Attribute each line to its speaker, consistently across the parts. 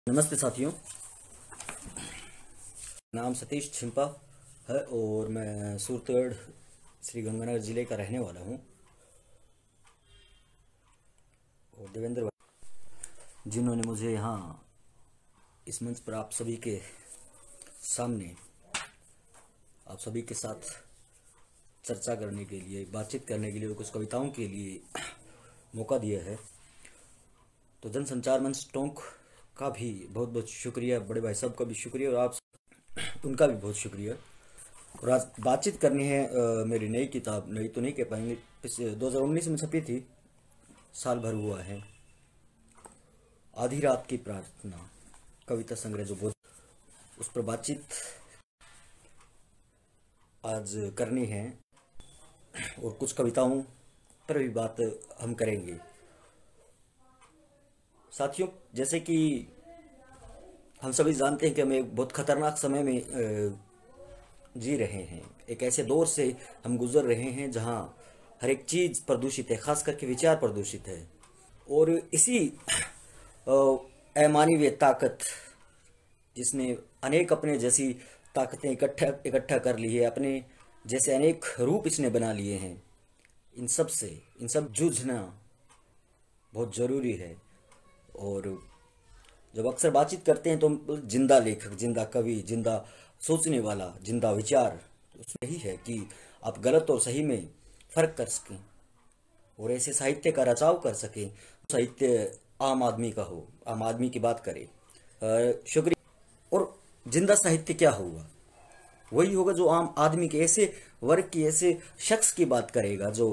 Speaker 1: नमस्ते साथियों, नाम सतीश छिंपा है और मैं सूरतगढ़ श्री गंगानगर जिले का रहने वाला हूं। और देवेंद्र भाई जिन्होंने मुझे यहाँ इस मंच पर आप सभी के सामने आप सभी के साथ चर्चा करने के लिए, बातचीत करने के लिए और कुछ कविताओं के लिए मौका दिया है, तो जनसंचार मंच टोंक का भी बहुत बहुत शुक्रिया। बड़े भाई साहब का भी शुक्रिया और आप उनका भी बहुत शुक्रिया। और आज बातचीत करनी है मेरी नई किताब, नई तो नहीं कह पाएंगे, 2019 में छपी थी, साल भर हुआ है। आधी रात की प्रार्थना कविता संग्रह जो बहुत, उस पर बातचीत आज करनी है और कुछ कविताओं पर भी बात हम करेंगे। साथियों, जैसे कि हम सभी जानते हैं कि हम एक बहुत खतरनाक समय में जी रहे हैं। एक ऐसे दौर से हम गुजर रहे हैं जहां हर एक चीज प्रदूषित है, खास करके विचार प्रदूषित है। और इसी अमानवीय ताकत जिसने अनेक अपने जैसी ताकतें इकट्ठा कर ली है, अपने जैसे अनेक रूप इसने बना लिए हैं, इन सब जूझना बहुत जरूरी है। और जब अक्सर बातचीत करते हैं तो हम जिंदा लेखक, जिंदा कवि, जिंदा सोचने वाला, जिंदा विचार, उसमें यही है कि आप गलत और सही में फर्क कर सकें और ऐसे साहित्य का रचाव कर सकें। साहित्य आम आदमी का हो, आम आदमी की बात करें। शुक्रिया। और जिंदा साहित्य क्या होगा? वही होगा जो आम आदमी के ऐसे वर्ग की, ऐसे शख्स की बात करेगा जो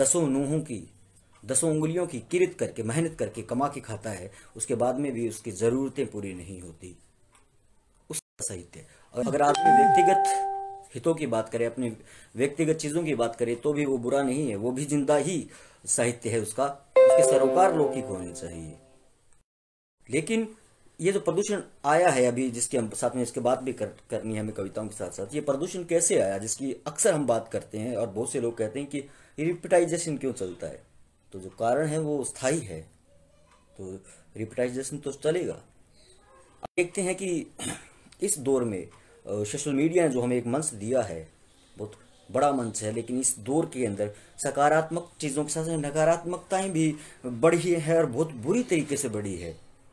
Speaker 1: दसों उंगलियों की किरित करके, मेहनत करके कमा के खाता है, उसके बाद में भी उसकी जरूरतें पूरी नहीं होती। उस साहित्य। और अगर आदमी व्यक्तिगत हितों की बात करे, अपनी व्यक्तिगत चीजों की बात करे, तो भी वो बुरा नहीं है, वो भी जिंदा ही साहित्य है। उसके सरोकार लौकिक होने चाहिए। लेकिन ये जो प्रदूषण आया है अभी, जिसके हम साथ में इसके बात भी करनी है हमें कविताओं के साथ साथ, ये प्रदूषण कैसे आया, जिसकी अक्सर हम बात करते हैं और बहुत से लोग कहते हैं कि रिपिटाइजेशन क्यों चलता है। तो जो कारण है वो स्थायी है, तो रिपिटाइजेशन तो चलेगा। अब देखते हैं कि इस दौर में सोशल मीडिया ने जो हमें एक मंच दिया है, बहुत बड़ा मंच है, लेकिन इस दौर के अंदर सकारात्मक चीज़ों के साथ नकारात्मकताएं भी बढ़ी है और बहुत बुरी तरीके से बढ़ी है।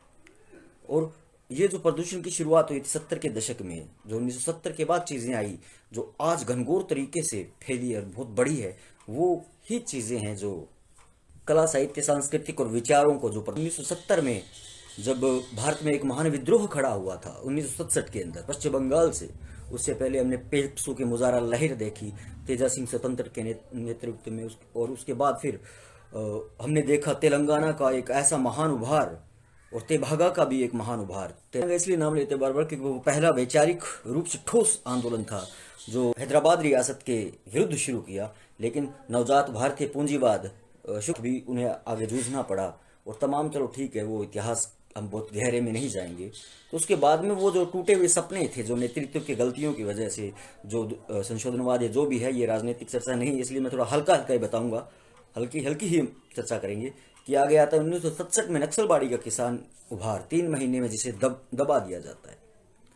Speaker 1: और ये जो प्रदूषण की शुरुआत हुई थी 70 के दशक में, जो 1970 के बाद चीज़ें आई, जो आज घनघोर तरीके से फैली और बहुत बड़ी है, वो ही चीज़ें हैं जो कला, साहित्य, सांस्कृतिक और विचारों को, जो 1970 में जब भारत में एक महान विद्रोह खड़ा हुआ था 1967 के अंदर पश्चिम बंगाल से, उससे पहले हमने पेप्सू की मुजाहरा लहर देखी तेजा सिंह स्वतंत्र के नेतृत्व में, और उसके बाद फिर हमने देखा तेलंगाना का एक ऐसा महान उभार और तेभागा का भी एक महान उभार। तेलंगाना इसलिए नाम लेते बार बार क्योंकि वो पहला वैचारिक रूप से ठोस आंदोलन था जो हैदराबाद रियासत के विरुद्ध शुरू किया, लेकिन नवजात भारतीय पूंजीवाद शुक्र भी उन्हें आगे जूझना पड़ा। और तमाम, चलो ठीक है, वो इतिहास हम बहुत गहरे में नहीं जाएंगे। तो उसके बाद में वो जो टूटे हुए सपने थे, जो नेतृत्व की गलतियों की वजह से, जो संशोधनवाद या जो भी है, ये राजनीतिक चर्चा नहीं, इसलिए मैं थोड़ा हल्का ही बताऊंगा, हल्की ही चर्चा करेंगे। कि आ गया था 1967 में नक्सलबाड़ी का किसान उभार, 3 महीने में जिसे दबा दिया जाता है।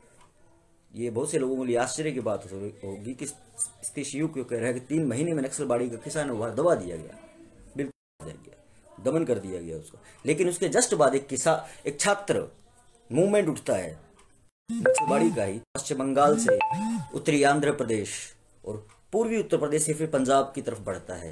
Speaker 1: ये बहुत से लोगों के लिए आश्चर्य की बात होगी कि स्थितिशयु क्यों कह रहा है कि 3 महीने में नक्सलबाड़ी का किसान उभार दबा दिया गया, दमन कर दिया गया उसका। लेकिन उसके जस्ट बाद एक छात्र मूवमेंट उठता है नक्सलबाड़ी का ही, पश्चिम बंगाल से उत्तरी आंध्र प्रदेश और पूर्वी उत्तर प्रदेश से फिर पंजाब की तरफ बढ़ता है।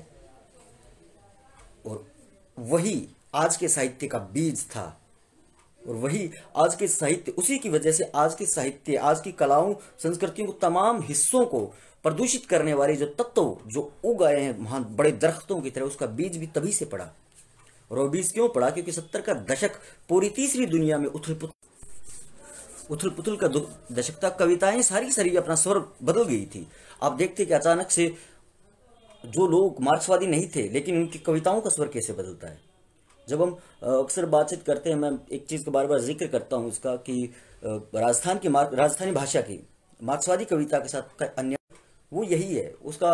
Speaker 1: और वही आज के साहित्य का बीज था, और वही आज के साहित्य, उसी की वजह से आज के साहित्य, आज की कलाओं, संस्कृतियों को, तमाम हिस्सों को प्रदूषित करने वाले जो तत्व जो उग आए हैं महान बड़े दरख्तों की तरह, उसका बीज भी तभी से पड़ा। और वो बीज क्यों पड़ा? क्योंकि 70 का दशक पूरी तीसरी दुनिया में उथल पुथल का दशक था। कविताएं सारी अपना स्वर बदल गई थी। आप देखते कि अचानक से जो लोग मार्क्सवादी नहीं थे, लेकिन उनकी कविताओं का स्वर कैसे बदलता है। जब हम अक्सर बातचीत करते हैं, मैं एक चीज का बार बार जिक्र करता हूं इसका कि राजस्थानी भाषा की मार्क्सवादी कविता के साथ अन्य वो यही है उसका।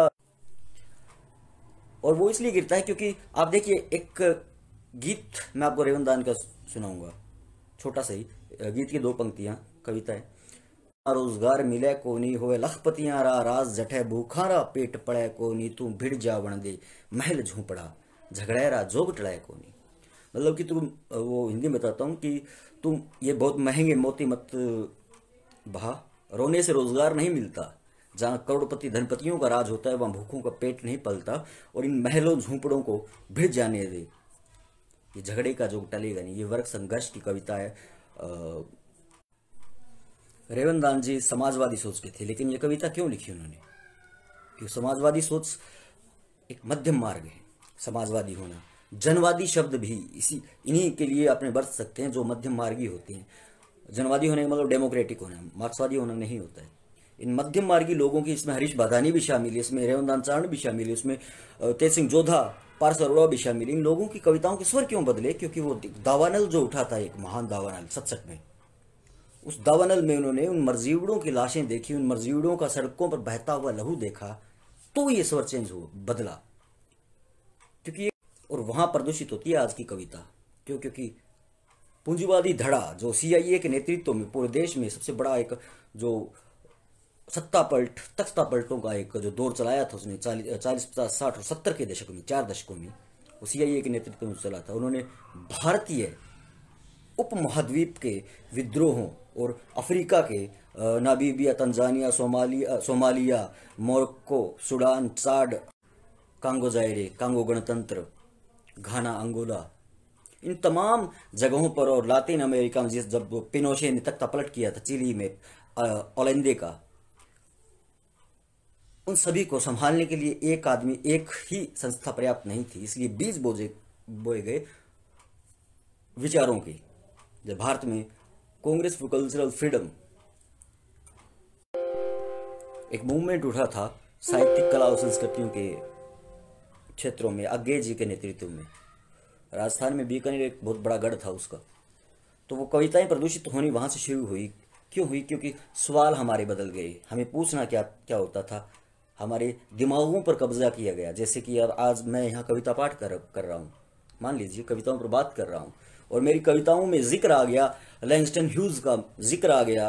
Speaker 1: और वो इसलिए गिरता है क्योंकि आप देखिए, एक गीत मैं आपको रेवंदान का सुनाऊंगा, छोटा सा ही, गीत की 2 पंक्तियां, कविता है। रोजगार मिले कोनी होवे लखपतियां रा राज जठे भूखारा पेट पड़े कोनी तू भिड़ जा बन दे महल झोंपड़ा झगड़ेरा जोग टड़ाए कोनी। मतलब कि तुम, वो हिंदी में बताता हूँ कि तुम ये बहुत महंगे मोती मत बहा, रोने से रोजगार नहीं मिलता। जहाँ करोड़पति धनपतियों का राज होता है वहाँ भूखों का पेट नहीं पलता। और इन महलों झोंपड़ों को भिड़ जाने दे, ये झगड़े का जो टलेगा नहीं। ये वर्ग संघर्ष की कविता है। रेवनदान जी समाजवादी सोच के थे, लेकिन ये कविता क्यों लिखी उन्होंने? क्योंकि समाजवादी सोच एक मध्यम मार्ग है। समाजवादी होना, जनवादी शब्द भी इन्हीं के लिए अपने बरत सकते हैं जो मध्यम मार्गी होते हैं। जनवादी होने का मतलब डेमोक्रेटिक होना, मार्क्सवादी होना नहीं होता है। इन मध्यम मार्गी लोगों की, इसमें हरीश बाधानी भी शामिल है, इसमें रेवनदान चारण भी शामिल है, इसमें तेज सिंह जोधा, पारस अरोड़ा भी शामिल है। इन लोगों की कविताओं के स्वर क्यों बदले? क्योंकि वो दावानल जो उठा था, एक महान दावानल 67 में, उस दावानल में उन्होंने उन मरजीवड़ों की लाशें देखी, उन मरजीवड़ों का सड़कों पर बहता हुआ लहू देखा, तो ये स्वर चेंज हो बदला। क्योंकि और वहां प्रदूषित होती है आज की कविता। क्यों? क्योंकि पूंजीवादी धड़ा जो सीआईए के नेतृत्व में पूरे देश में सबसे बड़ा एक जो सत्ता पलट, तख्ता पलटों का एक जो दौर चलाया था उसने 40, 50, 60 और 70 के दशक में, 4 दशकों में, वो सीआईए के नेतृत्व में चला था। उन्होंने भारतीय उपमहाद्वीप के विद्रोहों और अफ्रीका के Namibia, Tanzania, Somalia, Morocco, Sudan, Chad, Congo Zaire, Congo गणतंत्र, घाना, अंगोला, इन तमाम जगहों पर, और लातिन अमेरिका में जब पिनोशे ने तख्ता पलट किया था चिली में, ओलेंदे का, उन सभी को संभालने के लिए एक आदमी, एक ही संस्था पर्याप्त नहीं थी। इसलिए बीज बोए गए विचारों के। जब भारत में कांग्रेस फॉर कल्चरल फ्रीडम एक मूवमेंट उठा था साहित्यिक कला और संस्कृतियों के क्षेत्रों में, अज्ञे जी के नेतृत्व में, राजस्थान में बीकानेर एक बहुत बड़ा गढ़ था उसका, तो वो कविताएं प्रदूषित होनी वहां से शुरू हुई। क्यों हुई? क्योंकि सवाल हमारे बदल गए। हमें पूछना क्या क्या होता था, हमारे दिमागों पर कब्जा किया गया। जैसे कि अब आज मैं यहाँ कविता पाठ कर रहा हूँ, मान लीजिए कविताओं पर बात कर रहा हूँ, और मेरी कविताओं में जिक्र आ गया लैंगस्टन ह्यूज का, जिक्र आ गया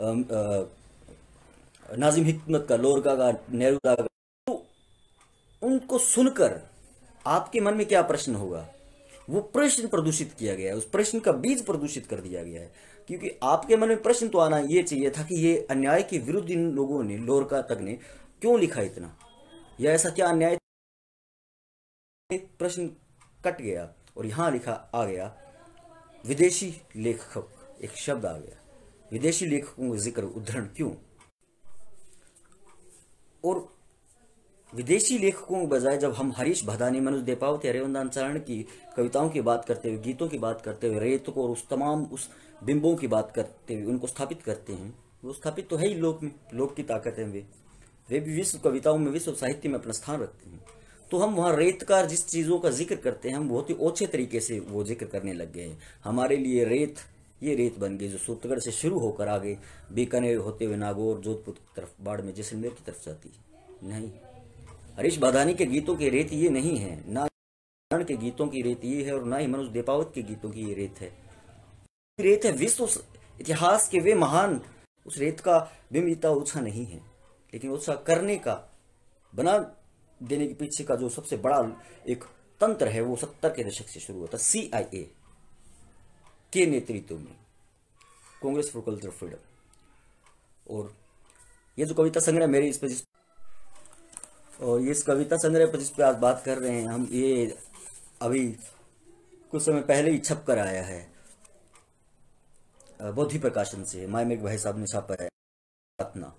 Speaker 1: नाजिम हिकमत का, लोरका का, नेहरू का, तो उनको सुनकर आपके मन में क्या प्रश्न होगा? वो प्रश्न प्रदूषित किया गया है, उस प्रश्न का बीज प्रदूषित कर दिया गया है। क्योंकि आपके मन में प्रश्न तो आना ये चाहिए था कि ये अन्याय के विरुद्ध इन लोगों ने, लोरका तक ने क्यों लिखा इतना, या ऐसा क्या अन्याय? प्रश्न कट गया और यहां लिखा आ गया विदेशी लेखक, एक शब्द आ गया। विदेशी लेखकों का जिक्र, उद्धरण क्यों? और विदेशी लेखकों के बजाय जब हम हरीश बाधानी, मनोज देपावत या रेवनदान चारण की कविताओं की बात करते हुए, गीतों की बात करते हुए, रेत को और उस तमाम उस बिंबों की बात करते हुए उनको स्थापित करते हैं, वो स्थापित तो है ही लोक में, लोक की ताकत है। वे भी विश्व कविताओं में, विश्व साहित्य में अपना स्थान रखते हैं। तो हम वहाँ रेतकार जिस चीज़ों का जिक्र करते हैं, हम बहुत ही ओछे तरीके से वो जिक्र करने लग गए हैं। हमारे लिए रेत, ये रेत बन गई जो सूरतगढ़ से शुरू होकर आगे बीकानेर होते हुए नागौर, जोधपुर की तरफ, बाड़मेर, जैसलमेर की तरफ जाती है। नहीं, हरीश बाधानी के गीतों की रेत ये नहीं है, ना के गीतों की रेत ये है, और ना ही मनोज देपावत के गीतों की ये रेत है। रेत है विश्व इतिहास के वे महान, उस रेत का बिंब इतना ऊंचा नहीं है, लेकिन ऊंचा करने का, बना देने के पीछे का जो सबसे बड़ा एक तंत्र है वो 70 के दशक से शुरू होता, सीआईए के नेतृत्व में, कांग्रेस फॉर कल्चरल फ्रीडम। और ये जो कविता संग्रह मेरी इस पर, और ये इस कविता संग्रह पर जिस पे आज बात कर रहे हैं हम, ये अभी कुछ समय पहले ही छप कर आया है, बोधि प्रकाशन से, मायमेक भाई साहब ने छापा है अपना।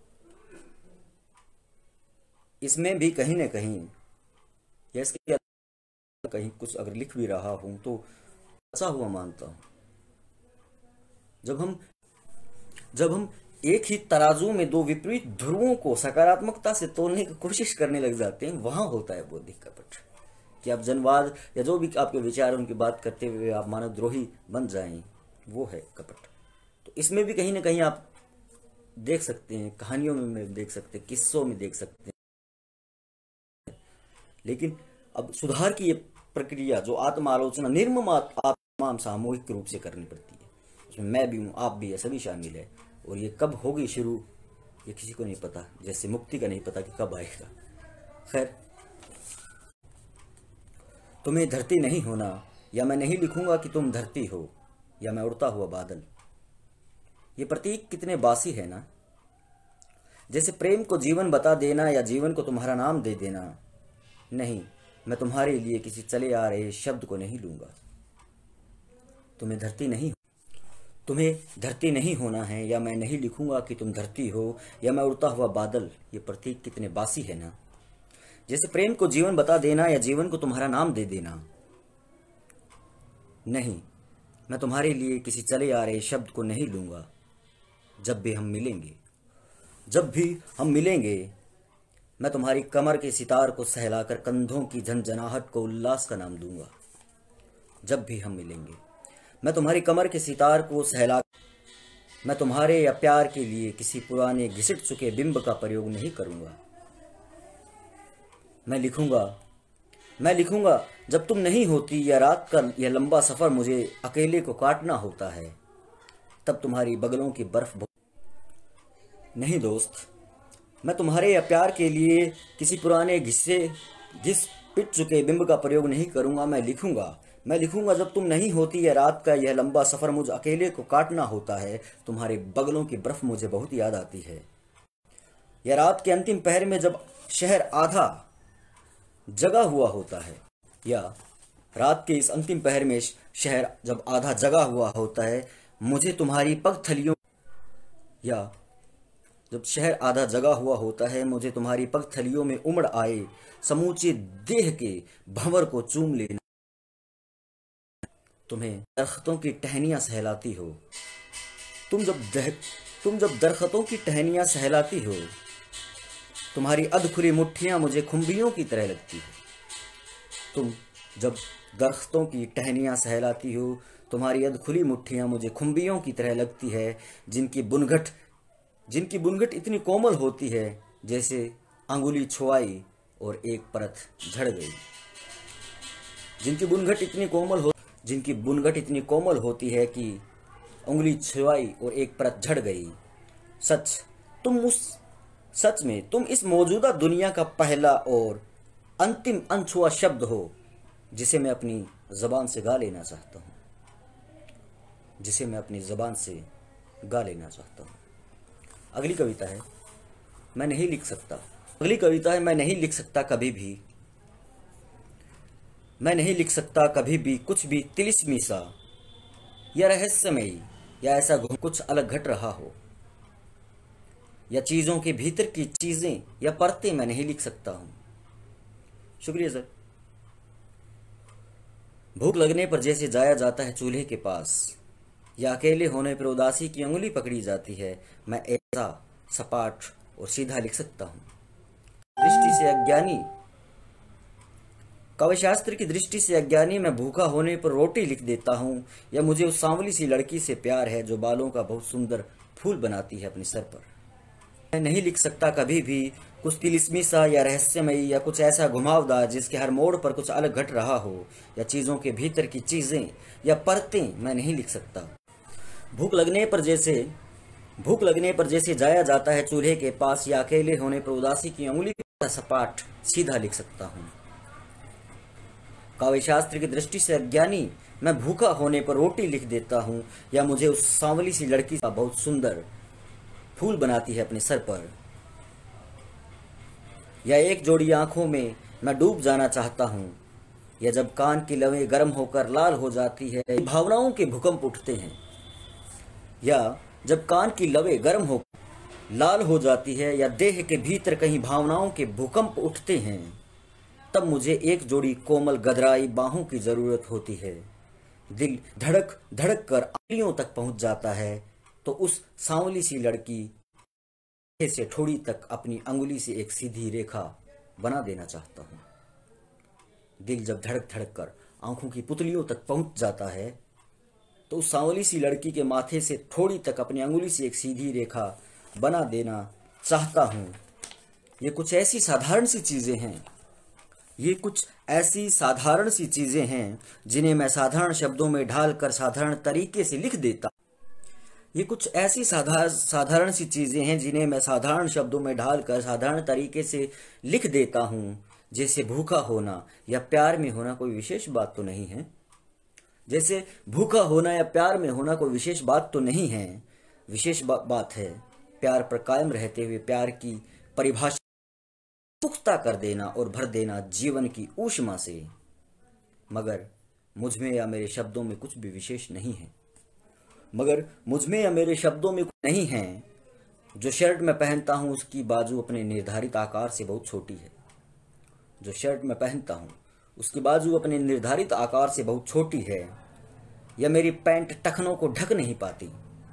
Speaker 1: इसमें भी कहीं न कहीं, या इसके कहीं कुछ अगर लिख भी रहा हूं तो अच्छा हुआ मानता हूं। जब हम एक ही तराजू में दो विपरीत ध्रुवों को सकारात्मकता से तोलने की कोशिश करने लग जाते हैं, वहां होता है बौद्धिक कपट। कि आप जनवाद या जो भी आपके विचार उनकी बात करते हुए आप मानवद्रोही बन जाएं, वो है कपट। तो इसमें भी कहीं ना कहीं आप देख सकते हैं, कहानियों में देख सकते हैं, किस्सों में देख सकते हैं। लेकिन अब सुधार की ये प्रक्रिया जो आत्म आलोचना निर्मम आत्मा सामूहिक रूप से करनी पड़ती है, उसमें मैं भी हूँ, आप भी है, सभी शामिल है। और ये कब होगी शुरू, ये किसी को नहीं पता, जैसे मुक्ति का नहीं पता कि कब आएगा। खैर, तुम्हें धरती नहीं होना, या मैं नहीं लिखूंगा कि तुम धरती हो, या मैं उड़ता हुआ बादल। ये प्रतीक कितने बासी है ना। जैसे प्रेम को जीवन बता देना, या जीवन को तुम्हारा नाम दे देना। नहीं, मैं तुम्हारे लिए किसी चले आ रहे शब्द को नहीं लूंगा। तुम्हें धरती नहीं होना है, या मैं नहीं लिखूंगा कि तुम धरती हो, या मैं उड़ता हुआ बादल। ये प्रतीक कितने बासी है ना। जैसे प्रेम को जीवन बता देना, या जीवन को तुम्हारा नाम दे देना। नहीं, मैं तुम्हारे लिए किसी चले आ रहे शब्द को नहीं लूंगा। जब भी हम मिलेंगे, मैं तुम्हारी कमर के सितार को सहलाकर कंधों की झंझनाहट को उल्लास का नाम दूंगा। जब भी हम मिलेंगे, मैं तुम्हारी कमर के सितार को सहला, मैं तुम्हारे या प्यार के लिए किसी पुराने घिसट चुके बिंब का प्रयोग नहीं करूंगा। मैं लिखूंगा जब तुम नहीं होती, या रात का यह लंबा सफर मुझे अकेले को काटना होता है, तब तुम्हारी बगलों की बर्फ नहीं दोस्त, मैं तुम्हारे या प्यार के लिए किसी पुराने घिस पिट चुके बिंब का प्रयोग नहीं करूंगा। मैं लिखूंगा जब तुम नहीं होती, या रात का यह लंबा सफर मुझे अकेले को काटना होता है, तुम्हारे बगलों की बर्फ मुझे बहुत याद आती है। या रात के अंतिम पहर में जब शहर आधा जगा हुआ होता है, या रात के इस अंतिम पहर में शहर जब आधा जगा हुआ होता है, मुझे तुम्हारी पगथलियों या जब शहर आधा जगा हुआ होता है, मुझे तुम्हारी पगथलियों में उमड़ आए समूचे देह के भंवर को चूम लेना। तुम्हें दरख्तों की टहनियां सहलाती हो, तुम जब दरख्तों की टहनियां सहलाती हो, तुम्हारी अधखुली मुट्ठियां मुझे खुम्बियों की तरह लगती है। तुम जब दरख्तों की टहनियां सहलाती हो, तुम्हारी अधखुली मुट्ठियां मुझे खुम्बियों की तरह लगती है, जिनकी बुनगट इतनी कोमल होती है जैसे अंगुली छुआई और एक परत झड़ गई। जिनकी बुनगट इतनी कोमल होती है कि उंगली छुआई और एक परत झड़ गई। सच में तुम इस मौजूदा दुनिया का पहला और अंतिम अनछुआ शब्द हो, जिसे मैं अपनी जबान से गा लेना चाहता हूँ। अगली कविता है मैं नहीं लिख सकता कभी भी। मैं नहीं लिख सकता कभी भी कुछ भी तिलिस्मी सा, या रहस्यमयी, या ऐसा कुछ अलग घट रहा हो, या चीजों के भीतर की चीजें या परतें मैं नहीं लिख सकता हूं। शुक्रिया सर। भूख लगने पर जैसे जाया जाता है चूल्हे के पास, या अकेले होने पर उदासी की उंगली पकड़ी जाती है, मैं ऐसा सपाट और सीधा लिख सकता हूं। काव्यशास्त्र की दृष्टि से अज्ञानी मैं भूखा होने पर रोटी लिख देता हूं, या मुझे उस सांवली सी लड़की से प्यार है जो बालों का बहुत सुंदर फूल बनाती है अपने सर पर। मैं नहीं लिख सकता कभी भी कुछ तिलिस्मी सा, या रहस्यमयी, या कुछ ऐसा घुमावदार जिसके हर मोड़ पर कुछ अलग घट रहा हो, या चीजों के भीतर की चीजें या परतें मैं नहीं लिख सकता। भूख लगने पर जैसे जाया जाता है चूल्हे के पास, या अकेले होने पर उदासी की उंगली पर सपाट सीधा लिख सकता हूं। काव्यशास्त्र की दृष्टि से अज्ञानी मैं भूखा होने पर रोटी लिख देता हूं, या मुझे उस सांवली सी लड़की का बहुत सुंदर फूल बनाती है अपने सर पर, या एक जोड़ी आंखों में मैं डूब जाना चाहता हूं, या जब कान की लवें गर्म होकर लाल हो जाती है भावनाओं के भूकंप उठते हैं, या जब कान की लवें गर्म होकर लाल हो जाती है, या देह के भीतर कहीं भावनाओं के भूकंप उठते हैं, तब मुझे एक जोड़ी कोमल गदराई बाहों की जरूरत होती है। दिल धड़क धड़क कर आंखों तक पहुंच जाता है, तो उस सांवली सी लड़की से ठोड़ी तक अपनी अंगुली से एक सीधी रेखा बना देना चाहता हूं। दिल जब धड़क धड़क कर आंखों की पुतलियों तक पहुंच जाता है, तो उस सांवली सी लड़की के माथे से ठोड़ी तक अपनी अंगुली से एक सीधी रेखा बना देना चाहता हूं। ये कुछ ऐसी साधारण सी चीजें हैं जिन्हें मैं साधारण शब्दों में ढालकर साधारण तरीके से लिख देता। ये कुछ ऐसी साधारण सी चीजें हैं जिन्हें मैं साधारण शब्दों में ढालकर साधारण तरीके से लिख देता हूँ। जैसे भूखा होना या प्यार में होना कोई विशेष बात तो नहीं है। जैसे भूखा होना या प्यार में होना कोई विशेष बात तो नहीं है। विशेष बात है प्यार पर कायम रहते हुए प्यार की परिभाषा पुख्ता कर देना और भर देना जीवन की ऊष्मा से। मगर मुझ में या मेरे शब्दों में कुछ भी विशेष नहीं है। मगर मुझ में या मेरे शब्दों में कुछ नहीं है। जो शर्ट मैं पहनता हूँ उसकी बाजू अपने निर्धारित आकार से बहुत छोटी है। जो शर्ट मैं पहनता हूँ उसकी बाजू अपने निर्धारित आकार से बहुत छोटी है। या मेरी पैंट टखनों को ढक नहीं पाती।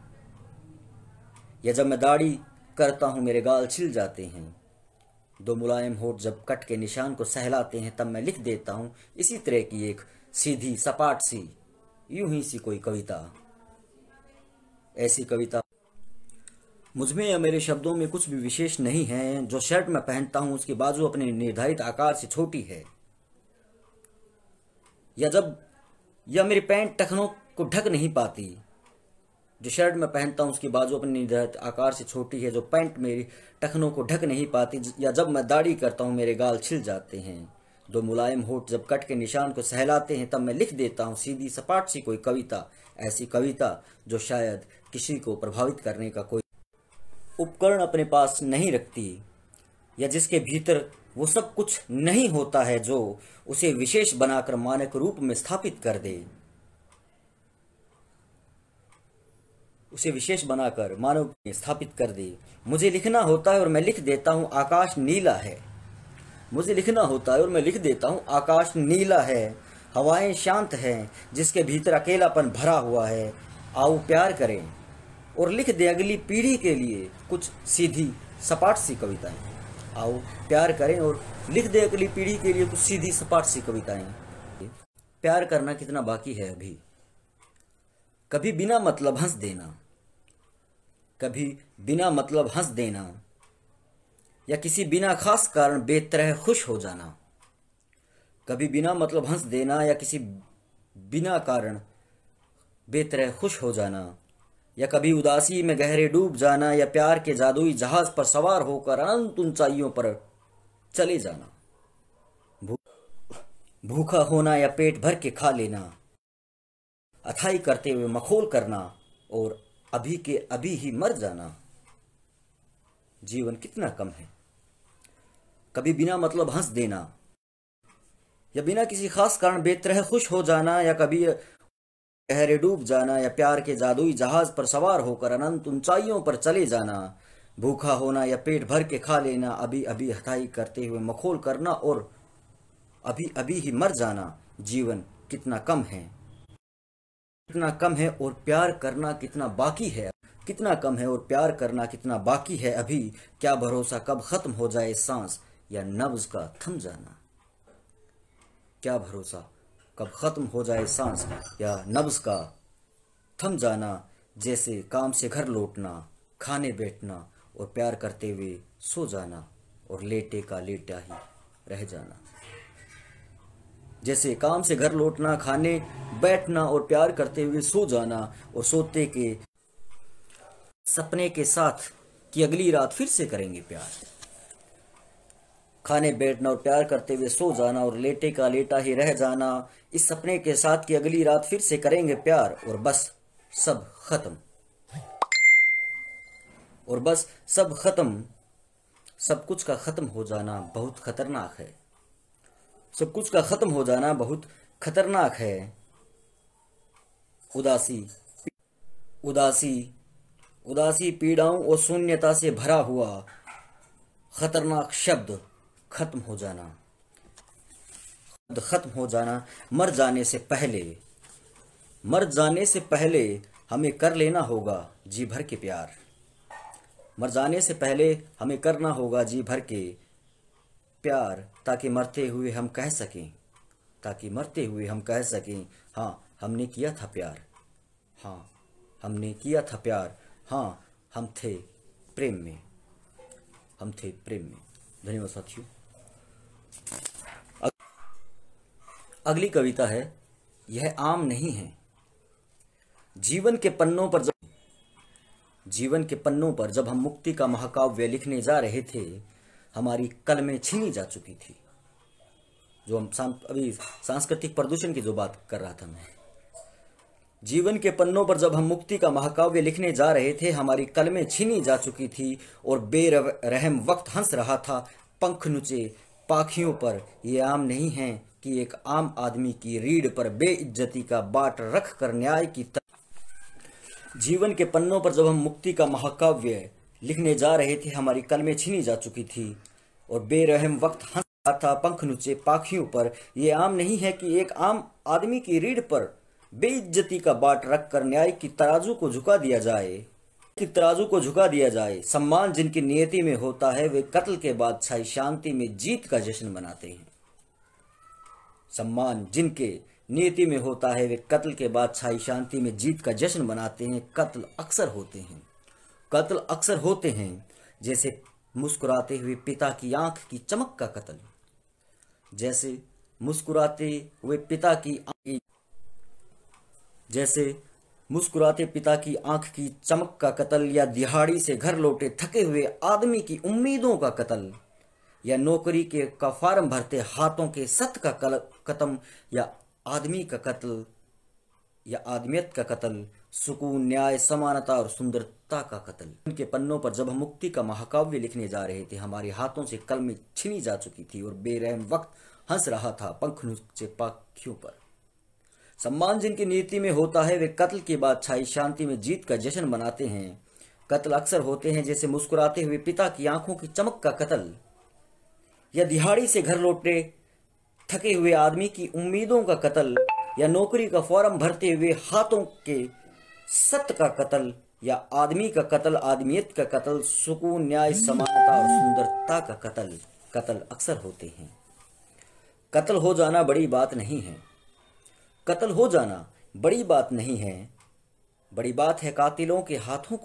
Speaker 1: या जब मैं दाढ़ी करता हूँ मेरे गाल छिल जाते हैं। दो मुलायम होठ जब कट के निशान को सहलाते हैं तब मैं लिख देता हूँ इसी तरह की एक सीधी सपाट सी यूं ही सी कोई कविता। ऐसी कविता मुझ में या मेरे शब्दों में कुछ भी विशेष नहीं है। जो शर्ट मैं पहनता हूं उसकी बाजू अपने निर्धारित आकार से छोटी है। या मेरी पैंट टखनों को ढक नहीं पाती। जो शर्ट मैं पहनता हूं उसकी बाजू अपने निर्धारित आकार से छोटी है। जो पैंट मेरी टखनों को ढक नहीं पाती। या जब मैं दाढ़ी करता हूं मेरे गाल छिल जाते हैं। दो मुलायम होठ जब कट के निशान को सहलाते हैं तब मैं लिख देता हूं सीधी सपाट सी कोई कविता। ऐसी कविता जो शायद किसी को प्रभावित करने का कोई उपकरण अपने पास नहीं रखती। या जिसके भीतर वो सब कुछ नहीं होता है जो उसे विशेष बनाकर मानक रूप में स्थापित कर दे। उसे विशेष बनाकर मानव में स्थापित कर दे। मुझे लिखना होता है और मैं लिख देता हूं आकाश नीला है। मुझे लिखना होता है और मैं लिख देता हूं आकाश नीला है। हवाएं शांत हैं जिसके भीतर अकेलापन भरा हुआ है। आओ प्यार करें और लिख दें अगली पीढ़ी के लिए कुछ सीधी सपाट सी कविताएं। आओ प्यार करें और लिख दें अगली पीढ़ी के लिए कुछ सीधी सपाट सी कविताएं। प्यार करना कितना बाकी है अभी। कभी बिना मतलब हंस देना। कभी बिना मतलब हंस देना। या किसी बिना खास कारण बेतरह खुश हो जाना। कभी बिना मतलब हंस देना या किसी बिना कारण बेतरह खुश हो जाना। या कभी उदासी में गहरे डूब जाना। या प्यार के जादुई जहाज पर सवार होकर अनंत ऊंचाइयों पर चले जाना। भूखा होना या पेट भर के खा लेना। अथाई करते हुए मखौल करना और अभी के अभी ही मर जाना। जीवन कितना कम है। कभी बिना मतलब हंस देना या बिना किसी खास कारण बेतरह खुश हो जाना। या कभी गहरे डूब जाना। या प्यार के जादुई जहाज पर सवार होकर अनंत ऊंचाइयों पर चले जाना। भूखा होना या पेट भर के खा लेना। अभी अभी हथाई करते हुए मखौल करना और अभी अभी ही मर जाना। जीवन कितना कम है। कितना कम है और प्यार करना कितना बाकी है। कितना कम है और प्यार करना कितना बाकी है अभी। क्या भरोसा कब खत्म हो जाए सांस या नब्ज का थम जाना। क्या भरोसा कब खत्म हो जाए सांस या नब्ज का थम जाना। जैसे काम से घर लौटना, खाने बैठना और प्यार करते हुए सो जाना और लेटे का लेटा ही रह जाना। जैसे काम से घर लौटना, खाने बैठना और प्यार करते हुए सो जाना और सोते के सपने के साथ कि अगली रात फिर से करेंगे प्यार। खाने बैठना और प्यार करते हुए सो जाना और लेटे का लेटा ही रह जाना इस सपने के साथ कि अगली रात फिर से करेंगे प्यार। और बस सब खत्म। और बस सब खत्म। सब कुछ का खत्म हो जाना बहुत खतरनाक है। सब कुछ का खत्म हो जाना बहुत खतरनाक है। उदासी उदासी उदासी पीड़ाओं और शून्यता से भरा हुआ खतरनाक शब्द खत्म हो जाना। खत्म हो जाना। मर जाने से पहले हमें कर लेना होगा जी भर के प्यार। मर जाने से पहले हमें करना होगा जी भर के प्यार ताकि मरते हुए हम कह सकें हाँ हमने किया था प्यार। हाँ हमने किया था प्यार। हाँ हम थे प्रेम में। धन्यवाद साथियों। अगली कविता है यह आम नहीं है। जीवन के पन्नों पर जीवन के पन्नों पर जब हम मुक्ति का महाकाव्य लिखने जा रहे थे, हमारी कलमें छीनी जा चुकी थी। जो हम अभी सांस्कृतिक प्रदूषण की जो बात कर रहा था मैं, जीवन के पन्नों पर जब हम मुक्ति का महाकाव्य लिखने जा रहे थे, हमारी कलमें छीनी जा चुकी थी और बेरहम वक्त हंस रहा था पंख नुचे पाखियों पर। ये आम नहीं है कि एक आम आदमी की रीढ़ पर बेइज्जती का बाट रख कर न्याय की जीवन के पन्नों पर जब हम मुक्ति का महाकाव्य लिखने जा रहे थे, हमारी कलमें छीनी जा चुकी थी और बेरहम वक्त हंस रहा था पंख नुचे पाखियों पर। ये आम नहीं है कि एक आम आदमी की रीढ़ पर बेइज्जती का बाट रखकर न्याय की तराजू को झुका दिया जाए। सम्मान जिनकी नियति में होता है, वे कत्ल के बाद छाई शांति में जीत का जश्न मनाते हैं। सम्मान जिनके नियति में होता है, वे कत्ल के बाद छाई शांति में जीत का जश्न मनाते हैं। कत्ल अक्सर होते हैं जैसे मुस्कुराते हुए पिता की आंख की चमक का कत्ल, जैसे मुस्कुराते पिता की आंख की चमक का कत्ल, या दिहाड़ी से घर लौटे थके हुए आदमी की उम्मीदों का कत्ल, या नौकरी का फार्म भरते हाथों के सत का कत्ल, या आदमी का कत्ल या आदमियत का कत्ल, सुकून, न्याय, समानता और सुंदरता का कत्ल। उनके पन्नों पर जब हम मुक्ति का महाकाव्य लिखने जा रहे थे, हमारे हाथों से कलमें छीनी जा चुकी थी और बेरहम वक्त हंस रहा था पंख नुचे पाखियों पर। सम्मान जिनकी नीति में होता है, वे कत्ल के बाद छाई शांति में जीत का जश्न मनाते हैं। कत्ल अक्सर होते हैं जैसे मुस्कुराते हुए पिता की आंखों की चमक का कत्ल, या दिहाड़ी से घर लौटे थके हुए आदमी की उम्मीदों का कत्ल, या नौकरी का फॉर्म भरते हुए हाथों के सत का कत्ल, या आदमी का कत्ल, आदमियत का कत्ल, सुकून, न्याय, समानता और सुंदरता का कत्ल अक्सर होते हैं। कत्ल हो जाना बड़ी बात नहीं है। बड़ी बात है कातिलों के हाथों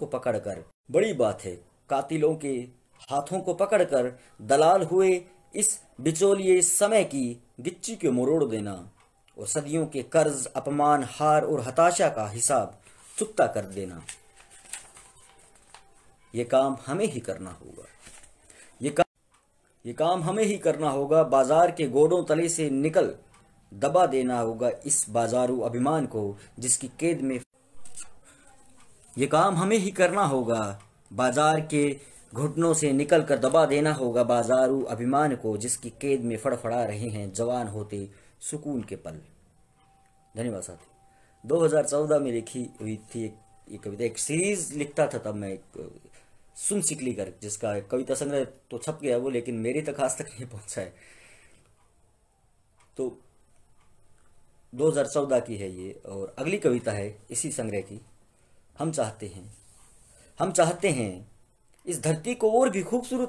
Speaker 1: को पकड़कर दलाल हुए इस बिचौलिए समय की गिच्ची को मरोड़ देना और सदियों के कर्ज, अपमान, हार और हताशा का हिसाब चुकता कर देना। ये काम हमें ही करना होगा। बाजार के गोडों तले से निकल दबा देना होगा इस बाजारू अभिमान को, जिसकी कैद में ये काम हमें ही करना होगा। बाजार के घुटनों से निकलकर दबा देना होगा बाजारू अभिमान को, जिसकी कैद में फड़फड़ा रहे हैं जवान होते सुकून के पल। धन्यवाद साथी। 2014 में लिखी हुई थी एक कविता, एक सीरीज लिखता था तब मैं, सुन सिकली कर, जिसका कविता संग्रह तो छप गया वो, लेकिन मेरे तक आज तक नहीं पहुंचा है। तो 2014 की है ये, और अगली कविता है इसी संग्रह की। हम चाहते हैं इस धरती को और भी खूबसूरत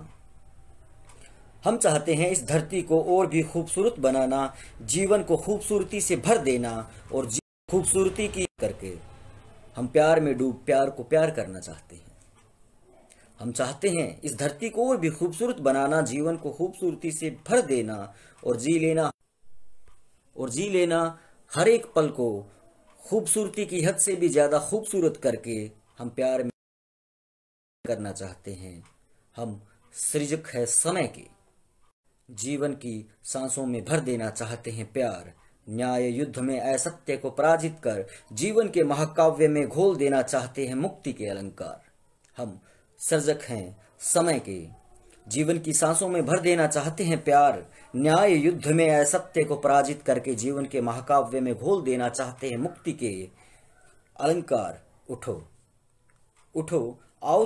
Speaker 1: बनाना, जीवन को खूबसूरती से भर देना और खूबसूरती की करके हम प्यार में डूब प्यार को प्यार करना चाहते हैं। हम चाहते हैं इस धरती को और भी खूबसूरत बनाना, जीवन को खूबसूरती से भर देना और जी लेना हर एक पल को खूबसूरती की हद से भी ज्यादा खूबसूरत करके हम प्यार में करना चाहते हैं। हम सृजक है समय के, जीवन की सांसों में भर देना चाहते हैं प्यार। न्याय युद्ध में असत्य को पराजित कर जीवन के महाकाव्य में घोल देना चाहते हैं मुक्ति के अलंकार। हम सृजक हैं समय के, जीवन की सांसों में भर देना चाहते हैं प्यार। न्याय युद्ध में असत्य को पराजित करके जीवन के महाकाव्य में घोल देना चाहते हैं मुक्ति के अलंकार। उठो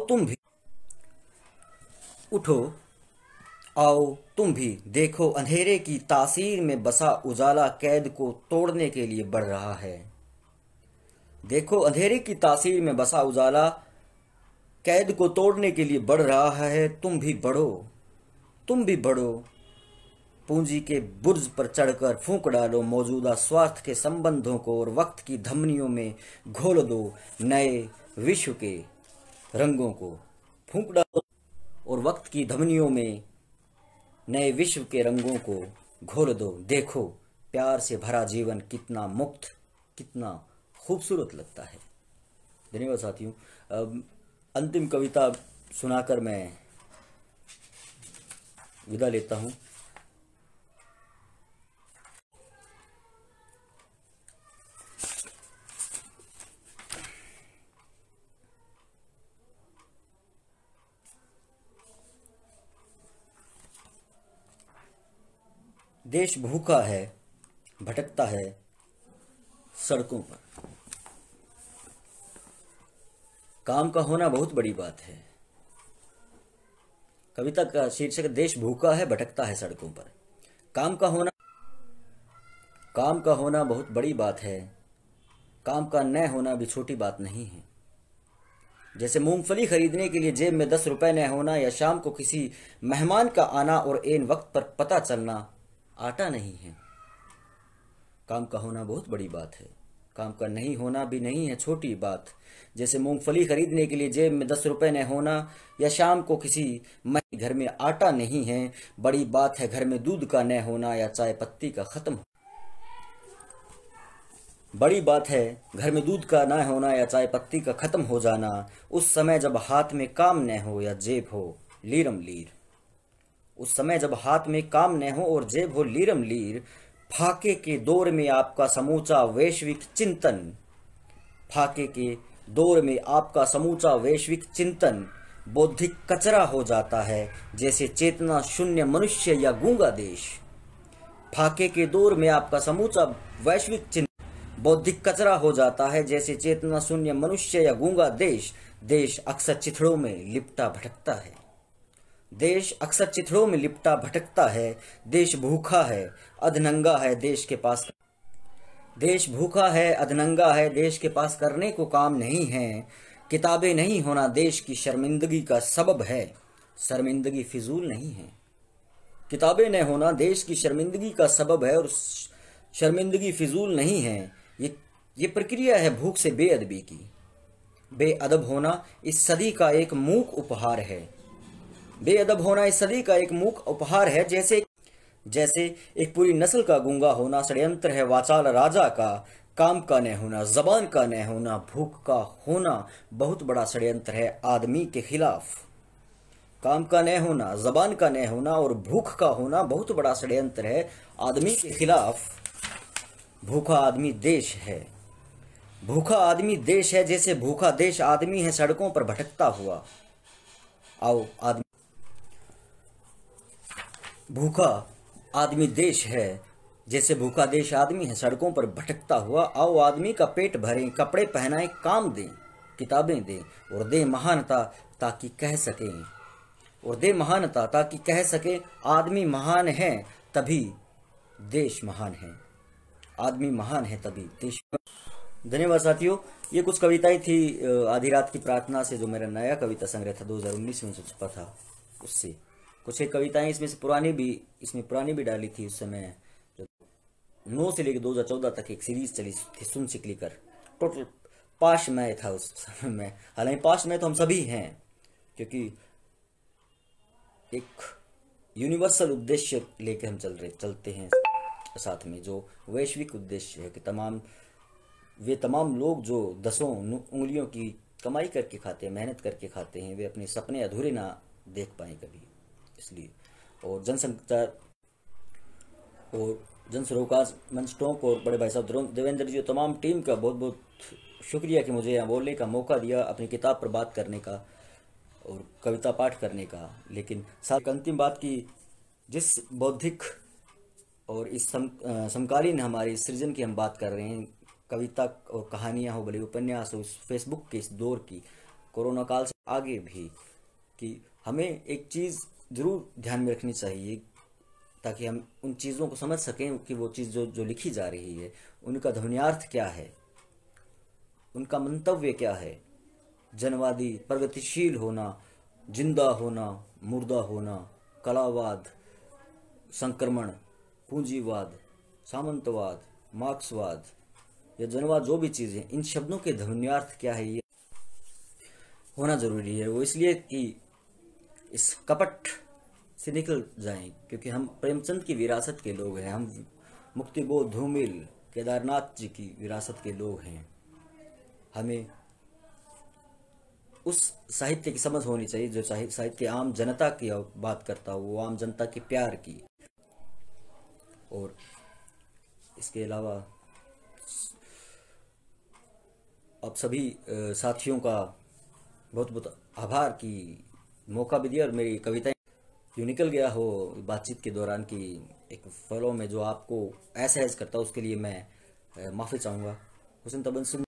Speaker 1: आओ तुम भी देखो अंधेरे की तासीर में बसा उजाला कैद को तोड़ने के लिए बढ़ रहा है। देखो अंधेरे की तासीर में बसा उजाला कैद को तोड़ने के लिए बढ़ रहा है। तुम भी बढ़ो, पूंजी के बुर्ज पर चढ़कर फूंक डालो मौजूदा स्वार्थ के संबंधों को और वक्त की धमनियों में घोल दो नए विश्व के रंगों को। फूंक डालो और वक्त की धमनियों में नए विश्व के रंगों को घोल दो। देखो प्यार से भरा जीवन कितना मुक्त, कितना खूबसूरत लगता है। धन्यवाद साथियों। अंतिम कविता सुनाकर मैं विदा लेता हूँ। देश भूखा है, भटकता है सड़कों पर। काम का होना बहुत बड़ी बात है। कविता का शीर्षक देश भूखा है, भटकता है सड़कों पर। काम का होना बहुत बड़ी बात है। काम का न होना भी छोटी बात नहीं है। जैसे मूंगफली खरीदने के लिए जेब में 10 रुपए न होना, या शाम को किसी मेहमान का आना और ऐन वक्त पर पता चलना आटा नहीं है। काम का होना बहुत बड़ी बात है। काम का नहीं होना भी नहीं है छोटी बात। जैसे मूंगफली खरीदने के लिए जेब में 10 रुपए न होना, या शाम को किसी घर में आटा नहीं है। बड़ी बात है घर में दूध का न होना, या चाय पत्ती का खत्म। बड़ी बात है घर में दूध का न होना या चाय पत्ती का खत्म हो जाना। उस समय जब हाथ में काम न हो या जेब हो लीरम लीर। उस समय जब हाथ में काम न हो और जेब हो लीरम लीर। फाके के दौर में आपका समूचा वैश्विक चिंतन। फाके के दौर में आपका समूचा वैश्विक चिंतन बौद्धिक कचरा हो जाता है, जैसे चेतना शून्य मनुष्य या गूंगा देश। फाके के दौर में आपका समूचा वैश्विक चिंतन बौद्धिक कचरा हो जाता है, जैसे चेतना शून्य मनुष्य या गूंगा देश। देश अक्सर चिथड़ों में लिपटा भटकता है। देश अक्सर चिथड़ों में लिपटा भटकता है। देश भूखा है, अधनंगा है, देश के पास देश भूखा है, अधनंगा है, देश के पास करने को काम नहीं है। किताबें नहीं होना देश की शर्मिंदगी का सबब है। शर्मिंदगी फिजूल नहीं है। किताबें न होना देश की शर्मिंदगी का सबब है, और शर्मिंदगी फिजूल नहीं है। ये प्रक्रिया है भूख से बेअदबी की। बेअदब होना इस सदी का एक मूक उपहार है। बेअदब होना इस सदी का एक मूक उपहार है। जैसे एक पूरी नस्ल का गूंगा होना षड्यंत्र है वाचाल राजा का। काम का न होना, जबान का न होना, भूख का होना बहुत बड़ा षड्यंत्र है आदमी के खिलाफ। काम का न होना, जबान का न होना और भूख का होना बहुत बड़ा षड्यंत्र है आदमी के खिलाफ। भूखा आदमी देश है। भूखा आदमी देश है, जैसे भूखा देश आदमी है सड़कों पर भटकता हुआ। आओ आदमी भूखा आदमी देश है, जैसे भूखा देश आदमी है सड़कों पर भटकता हुआ। आओ आदमी का पेट भरें, कपड़े पहनाएं, काम दें, किताबें दें और दें महानता ताकि कह सकें आदमी महान है तभी देश महान है। आदमी महान है तभी देश। धन्यवाद साथियों। ये कुछ कविताएं थी आधी रात की प्रार्थना से, जो मेरा नया कविता संग्रह था 2019 में छपा था, उससे कुछ एक कविताएं इसमें पुरानी भी डाली थी। उस समय जो 9 से लेकर 2014 तक एक सीरीज चली थी, सुन सिकली कर। टोटल पाश में था उस समय में। हालांकि पाश में तो हम सभी हैं, क्योंकि एक यूनिवर्सल उद्देश्य लेके हम चलते हैं साथ में, जो वैश्विक उद्देश्य है कि वे तमाम लोग जो 10 उंगलियों की कमाई करके खाते हैं, मेहनत करके खाते हैं, वे अपने सपने अधूरे ना देख पाए कभी। इसलिए और जनसंचार और जन सरोकार मंच टोंक और बड़े भाई साहब देवेंद्र जी और तमाम टीम का बहुत बहुत शुक्रिया कि मुझे यहाँ बोलने का मौका दिया, अपनी किताब पर बात करने का और कविता पाठ करने का। लेकिन साथ अंतिम बात की, जिस बौद्धिक और इस समकालीन हमारे सृजन की हम बात कर रहे हैं, कविता और कहानियाँ हो, भले उपन्यास हो, फेसबुक के इस दौर की, कोरोना काल से आगे भी, कि हमें एक चीज़ ज़रूर ध्यान में रखनी चाहिए ताकि हम उन चीज़ों को समझ सकें कि वो चीज़ जो लिखी जा रही है उनका ध्वन्यार्थ क्या है, उनका मंतव्य क्या है। जनवादी, प्रगतिशील होना, जिंदा होना, मुर्दा होना, कलावाद, संक्रमण, पूंजीवाद, सामंतवाद, मार्क्सवाद या जनवाद, जो भी चीज़ें, इन शब्दों के ध्वन्यार्थ क्या है ये होना ज़रूरी है। वो इसलिए कि इस कपट से निकल जाएं, क्योंकि हम प्रेमचंद की विरासत के लोग हैं, हम मुक्तिबोध, धूमिल, केदारनाथ जी की विरासत के लोग हैं। हमें उस साहित्य की समझ होनी चाहिए जो साहित्य आम जनता की बात करता हो, वो आम जनता के प्यार की। और इसके अलावा आप सभी साथियों का बहुत बहुत आभार कि मौका भी दिया और मेरी कविताएं यूँ निकल गया हो बातचीत के दौरान कि एक फ्लो में जो आपको असहज करता है, उसके लिए मैं माफ़ी चाहूँगा। हुसैन तबस्सुम